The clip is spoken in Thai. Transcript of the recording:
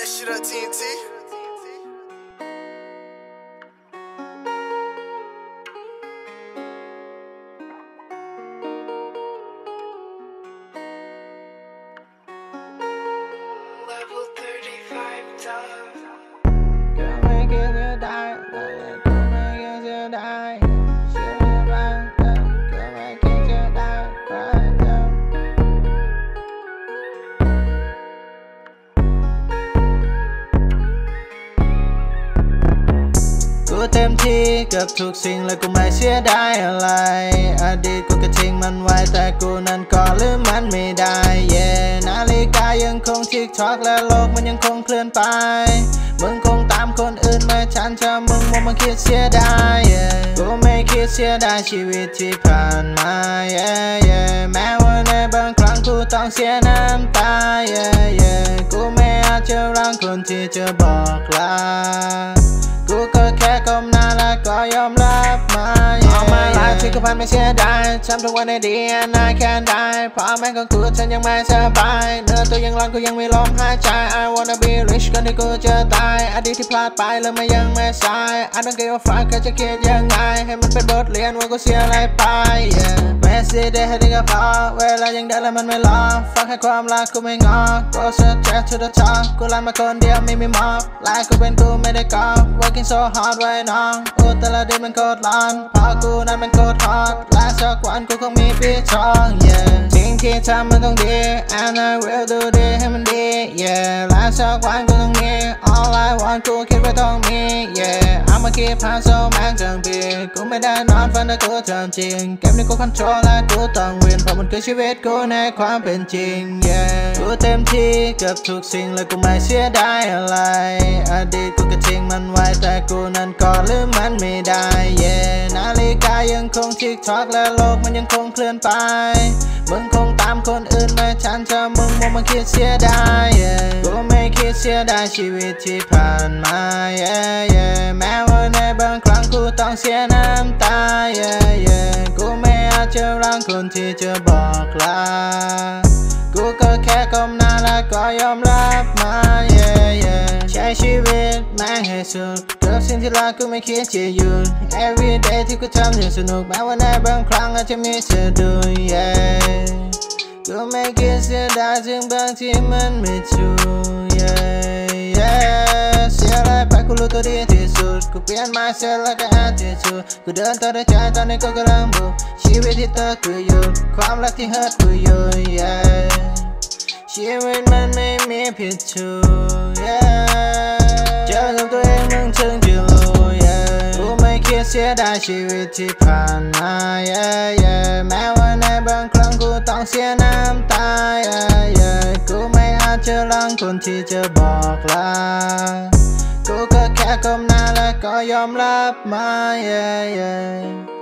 that shit up, TNT. Level 35 done. Girl, make it die. Girl, make it die. Shit around. Girl, make it die. Right down. กูเต็มที่กับทุกสิ่งและกูไม่เสียดายอะไรอดีตกูก็ทิ้งมันไว้แต่กูนั้นก็ลืมมันไม่ได้ นาฬิกายังคงทิกทอกและโลกมันยังคงเคลื่อนไปมึงคงตามคนอื่นมาฉันจะมึงว่ามันคิดเสียดายกูไม่คิดเสียดายชีวิตที่ผ่านมาแม้ว่าในบางครั้งกูต้องเสียน้ำตากูไม่อาจจะรังคนที่จะบอกลากูก็แค่ก้มหน้าและก็ยอมรับมาเอามาลาที่กูผ่านไม่เสียดายทำทุกวันในดีนายแค่ได้เพราะแม้ของกูฉันยังไม่สบายเนื้อตัวยังร้อนกูยังมีลมหายใจ I wanna be rich ก่อนที่กูจะตายอดีตที่พลาดไปแล้วมันยังไม่สาย I don't give a fuck แค่จะคิดยังไงให้มันเป็นบทเรียนว่ากูเสียอะไรไปไม่เสียดายให้ดีก็พอเวลายังเดินแล้วมันไม่รอฟังให้ความรักกูไม่งอ Go straight to the top กูรันมาคนเดียวไม่มีมอบไลฟ์กูเป็นกูไม่ได้กอบ Working so hard ไว้น้องแต่ละเดือนมันโคตรร้อนเพราะกูนั้นมันโคตรฮอตและสักวันกูคงมีปีทองสิ่งที่ทำมันต้องดี and I will do ดีให้มันดีและสักวันกูต้องมี all I want กูคิดว่าต้องมีI'ma keep on so แม่งจังปีกูไม่ได้นอนฝันแต่กูทำจริงเกมนี้กู control และกูต้องวินเพราะมันคือชีวิตกูในความเป็นจริงกูเต็มที่กับทุกสิ่งและกูไม่เสียดายอะไรอดีตกูก็ทิ้งมันไว้แต่กูนั้นก็ลืมมันไม่ได้นาฬิกายังคงทิกทอกและโลกมันยังคงเคลื่อนไปมึงคงตามคนอื่นมาฉันจะมึงว่ามันคิดเสียดายกูไม่คิดเสียดายชีวิตที่ผ่านมาแม้ว่าในบางครั้งกูต้องเสียน้ำตากูไม่อาจจะรังคนที่จะบอกลากูก็แค่ก้มหน้าและก็ยอมรับมาใช้ชีวิตแม่งให้สุดกับสิ่งที่รักกูไม่คิดจะหยุด Every day ที่กูทำอย่างสนุกแม้ว่าในบางครั้งอาจจะมีสะดุดกูไม่คิดเสียดายถึงบางที่มันไม่ถูกเสียอะไรไปกูรู้ตัวดีที่สุดกูเปลี่ยน mindset และก็ attitude กูเดินต่อด้วยใจตอนนี้กูกำลังบุกชีวิตที่เธอกูหยุดความรักที่ hurt กูหยุดชีวิตมันไม่มีผิดถูกเจอกับตัวเองมึงถึงจะรู้กูไม่คิดเสียดายชีวิตที่ผ่านมาแม้ว่าในบางครั้งกูต้องเสียน้ำตากูไม่อาจจะรังคนที่จะบอกลากูก็แค่ก้มหน้าและก็ยอมรับมา